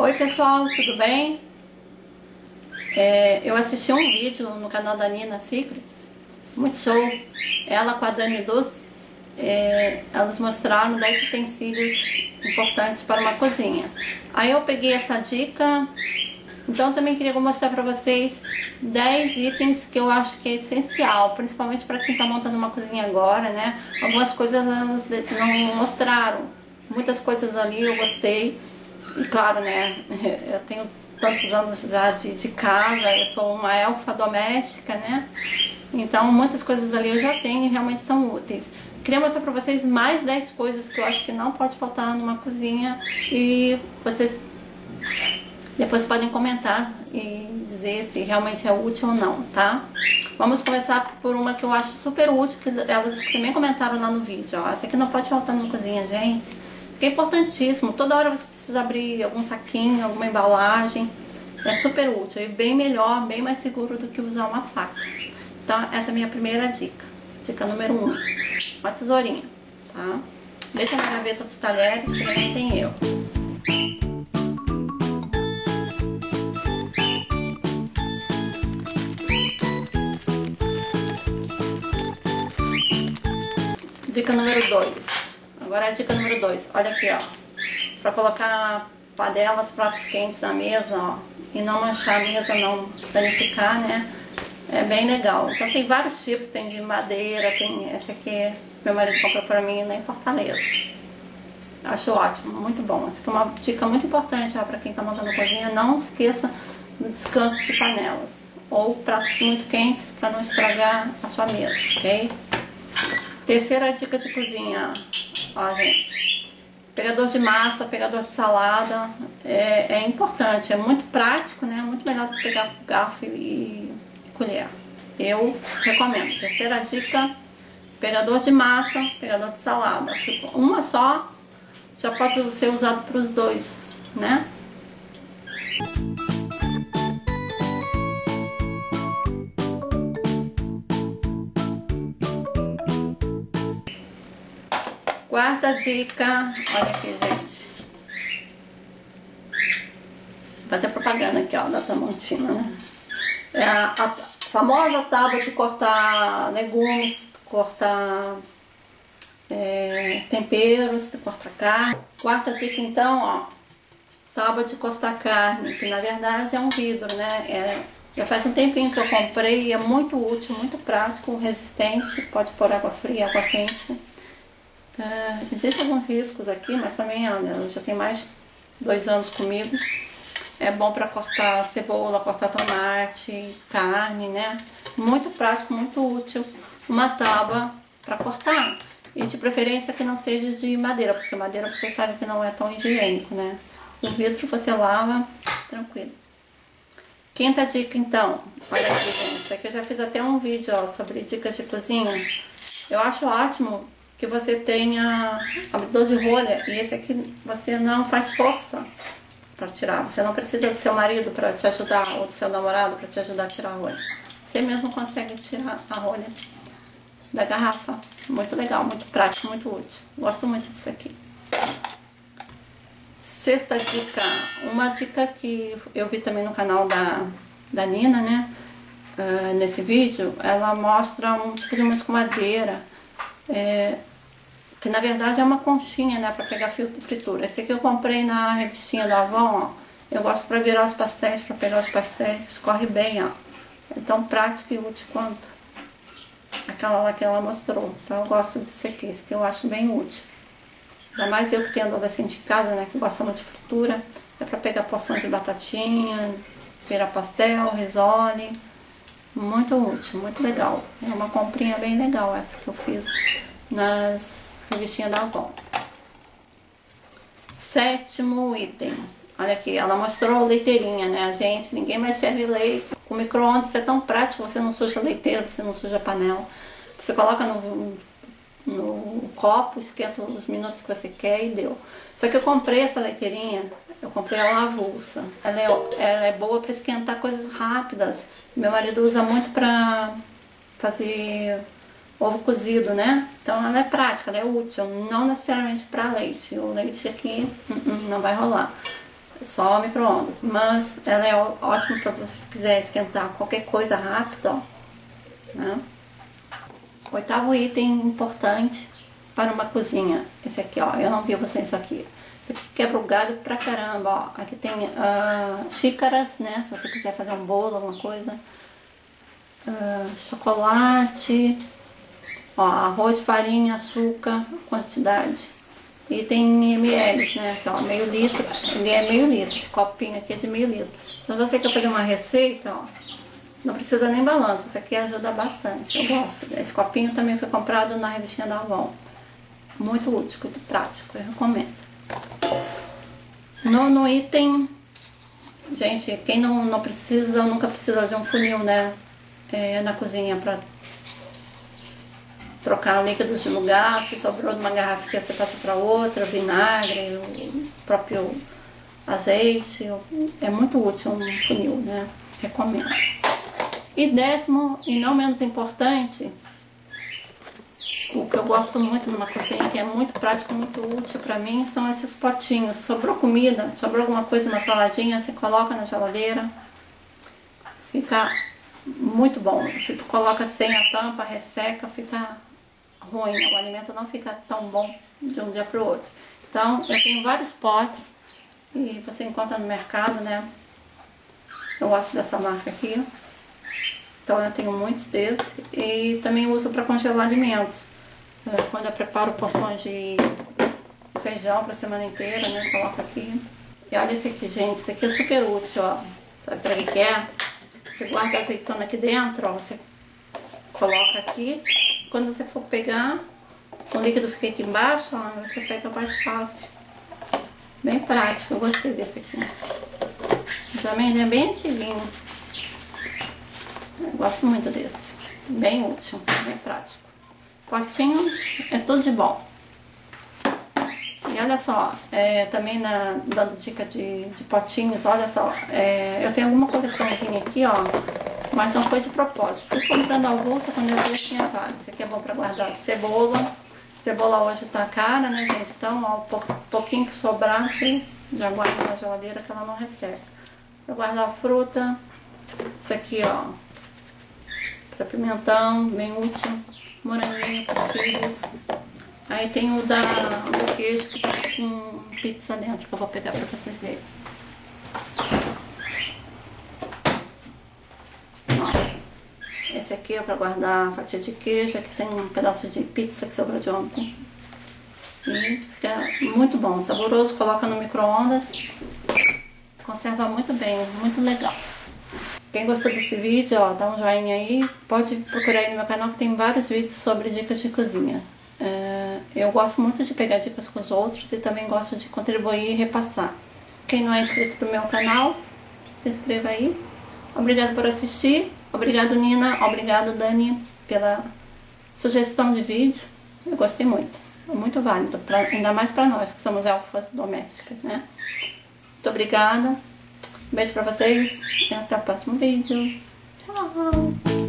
Oi pessoal, tudo bem? Eu assisti um vídeo no canal da Nina Secrets, muito show. Ela com a Dani Doce, elas mostraram 10 utensílios importantes para uma cozinha. Aí eu peguei essa dica, então também queria mostrar para vocês 10 itens que eu acho que é essencial, principalmente para quem está montando uma cozinha agora, né? Algumas coisas elas não mostraram, muitas coisas ali eu gostei. E claro, né, eu tenho tantos anos já de casa, eu sou uma elfa doméstica, né, então muitas coisas ali eu já tenho e realmente são úteis. Queria mostrar pra vocês mais 10 coisas que eu acho que não pode faltar numa cozinha e vocês depois podem comentar e dizer se realmente é útil ou não, tá? Vamos começar por uma que eu acho super útil, que elas também comentaram lá no vídeo, ó. Essa aqui não pode faltar numa cozinha, gente. É importantíssimo, toda hora você precisa abrir algum saquinho, alguma embalagem, é super útil e bem melhor, bem mais seguro do que usar uma faca. Então essa é a minha primeira dica, dica número 1, uma tesourinha, tá? Deixa na gaveta dos talheres que também tem eu. Dica número 2. Agora a dica número 2, olha aqui, ó, para colocar panelas, pratos quentes na mesa, ó, e não manchar a mesa, não danificar, né, é bem legal. Então tem vários tipos, tem de madeira, tem esse aqui, meu marido comprou para mim lá em Fortaleza. Acho ótimo, muito bom. Essa aqui é uma dica muito importante para quem está montando a cozinha, não esqueça do descanso de panelas, ou pratos muito quentes para não estragar a sua mesa, ok? Terceira dica de cozinha. Ó, gente, pegador de massa, pegador de salada, é importante, é muito prático, né? Muito melhor do que pegar garfo e colher. Eu recomendo. Terceira dica, pegador de massa, pegador de salada. Uma só já pode ser usado para os dois, né? Quarta dica, olha aqui, gente. Vou fazer propaganda aqui, ó, da Tramontina, né? É a famosa tábua de cortar legumes, cortar temperos, cortar carne. Quarta dica, então, ó, tábua de cortar carne, que na verdade é um vidro, né? Já faz um tempinho que eu comprei e é muito útil, muito prático, resistente, pode pôr água fria, água quente. Existem alguns riscos aqui, mas também olha, já tem mais de 2 anos comigo. É bom para cortar cebola, cortar tomate, carne, né? Muito prático, muito útil. Uma tábua para cortar. E de preferência que não seja de madeira, porque madeira você sabe que não é tão higiênico, né? O vidro você lava tranquilo. Quinta dica, então. Olha aqui, gente. Isso aqui eu já fiz até um vídeo, ó, sobre dicas de cozinha. Eu acho ótimo que você tenha abridor de rolha e esse aqui você não faz força para tirar. Você não precisa do seu marido para te ajudar ou do seu namorado para te ajudar a tirar a rolha. Você mesmo consegue tirar a rolha da garrafa. Muito legal, muito prático, muito útil. Gosto muito disso aqui. Sexta dica, uma dica que eu vi também no canal da Nina, né? Nesse vídeo, ela mostra um tipo de uma escumadeira, que na verdade é uma conchinha, né, para pegar fritura. Esse aqui eu comprei na revistinha da Avon, ó. Eu gosto para virar os pastéis, para pegar os pastéis, escorre bem, ó. É tão prático e útil quanto aquela lá que ela mostrou. Então eu gosto desse aqui, esse aqui eu acho bem útil. Ainda mais eu que tenho adolescente em casa, né, que gosta muito de fritura. É para pegar porções de batatinha, virar pastel, risole. Muito útil, muito legal. É uma comprinha bem legal essa que eu fiz nas revistinha da Avon. Sétimo item. Olha aqui, ela mostrou a leiteirinha, né, gente? Ninguém mais ferve leite. Com micro-ondas é tão prático, você não suja a leiteira, você não suja a panela. Você coloca no copo, esquenta os minutos que você quer e deu. Só que eu comprei essa leiteirinha, eu comprei ela avulsa. Ela é boa para esquentar coisas rápidas. Meu marido usa muito para fazer ovo cozido, né? Então ela é prática, ela é útil, não necessariamente para leite. O leite aqui não vai rolar. só micro-ondas, mas ela é ótima para você quiser esquentar qualquer coisa rápido, ó, né? Oitavo item importante para uma cozinha, esse aqui, ó, eu não vi você isso aqui. Esse aqui quebra o galho pra caramba, ó. Aqui tem xícaras, né, se você quiser fazer um bolo, alguma coisa. Chocolate, ó, arroz, farinha, açúcar, quantidade. E tem ml, né, aqui, ó, meio litro, ele é meio litro, esse copinho aqui é de meio litro. Então você quer fazer uma receita, ó, não precisa nem balança, isso aqui ajuda bastante, eu gosto. Esse copinho também foi comprado na revistinha da Avon. Muito útil, muito prático, eu recomendo. Nono item, gente, quem não precisa, nunca precisa de um funil, né, na cozinha para trocar líquidos de lugar. Se sobrou de uma garrafa que você passa para outra, vinagre, o próprio azeite, é muito útil um funil, né, recomendo. E décimo, e não menos importante, o que eu gosto muito numa cozinha, que é muito prático, muito útil pra mim, são esses potinhos. Sobrou comida, sobrou alguma coisa, uma saladinha, você coloca na geladeira, fica muito bom. Se tu coloca sem a tampa, resseca, fica ruim, o alimento não fica tão bom de um dia pro outro. Então, eu tenho vários potes, e você encontra no mercado, né? Eu gosto dessa marca aqui. Então eu tenho muitos desses e também uso para congelar alimentos. Quando eu preparo porções de feijão para a semana inteira, né, coloco aqui. E olha esse aqui, gente, esse aqui é super útil, ó. Sabe para que é? Você guarda a azeitona aqui dentro, ó, você coloca aqui. Quando você for pegar, o líquido fica aqui embaixo, ó, você pega mais fácil. Bem prático, eu gostei desse aqui. Também ele é bem antiguinho. Eu gosto muito desse. Bem útil, bem prático. Potinho é tudo de bom. E olha só, também dando dica de potinhos, olha só. Eu tenho alguma coleçãozinha aqui, ó. Mas não foi de propósito. Fui comprando avulsa quando eu vi tinha vários. Esse aqui é bom pra guardar cebola. Cebola hoje tá cara, né, gente? Então, ó, pouquinho que sobrar, você já guarda na geladeira que ela não resseca. Pra guardar fruta. Esse aqui, ó. Para pimentão, bem útil. Moranguinho para os filhos. Aí tem o do queijo que tá com pizza dentro, que eu vou pegar para vocês verem. Ó, esse aqui é para guardar a fatia de queijo. Aqui tem um pedaço de pizza que sobrou de ontem. E fica muito bom, saboroso. Coloca no micro-ondas. Conserva muito bem, muito legal. Quem gostou desse vídeo, ó, dá um joinha aí. Pode procurar aí no meu canal que tem vários vídeos sobre dicas de cozinha. Eu gosto muito de pegar dicas com os outros e também gosto de contribuir e repassar. Quem não é inscrito no meu canal, se inscreva aí. Obrigado por assistir. Obrigado, Nina. Obrigado, Dani, pela sugestão de vídeo. Eu gostei muito. É muito válido, ainda mais para nós que somos elfas domésticas, né? Muito obrigada. Um beijo pra vocês e até o próximo vídeo. Tchau!